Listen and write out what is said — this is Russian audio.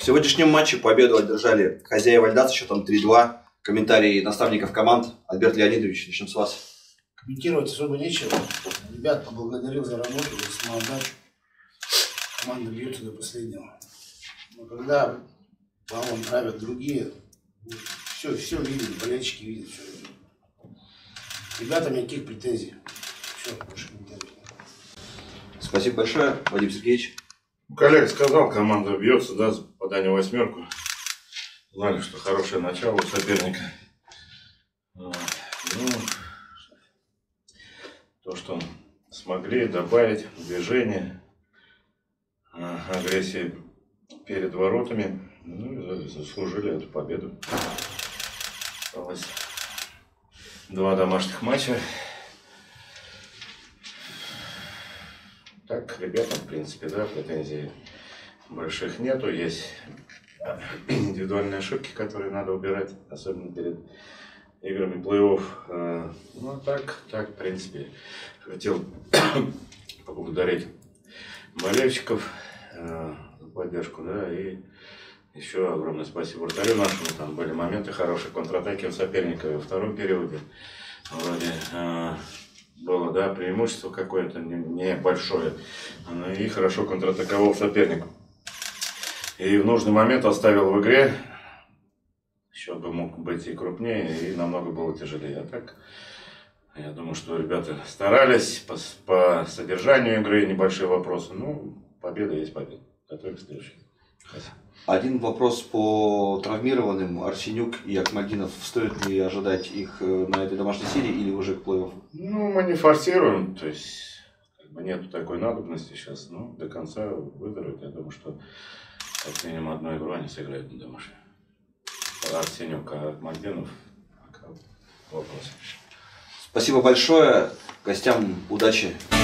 В сегодняшнем матче победу одержали хозяева льда со счетом 3-2. Комментарии наставников команд. Альберт Леонидович, начнем с вас. Комментировать особо нечего. Ребят поблагодарил за работу, за самоотдачу. Команда бьется до последнего. Но когда баллом правят другие, все видят, болельщики видят, все видят. Ребятам никаких претензий. Все, больше комментариев. Спасибо большое, Вадим Сергеевич. Коллега сказал, команда бьется, да, за попадание в восьмерку. Знали, что хорошее начало у соперника. Ну, то, что смогли добавить движение, агрессии перед воротами, ну, заслужили эту победу. Осталось 2 домашних матча. Так, ребятам, в принципе, да, претензий больших нету. Есть индивидуальные ошибки, которые надо убирать, особенно перед играми плей-офф. Ну, а так, в принципе, хотел поблагодарить болельщиков за поддержку, да, и еще огромное спасибо вратарю нашему. Там были моменты хорошие, контратаки у соперника во втором периоде. Вроде было, да, преимущество какое-то небольшое, и хорошо контратаковал соперник. И в нужный момент оставил в игре, еще бы мог быть и крупнее, и намного было тяжелее. А так, я думаю, что ребята старались по содержанию игры, небольшие вопросы. Ну, победа есть победа. Готовы к следующему. Спасибо. Один вопрос по травмированным. Арсенюк и Ахмадинов. Стоит ли ожидать их на этой домашней серии или уже к плей-оффу? Ну, мы не форсируем, то есть как бы нету такой надобности сейчас. Ну, до конца выздоровеют. Я думаю, что как минимум одну игру они сыграют на домашней. Арсенюк, а Ахмадинов пока вопрос. Спасибо большое. Гостям удачи.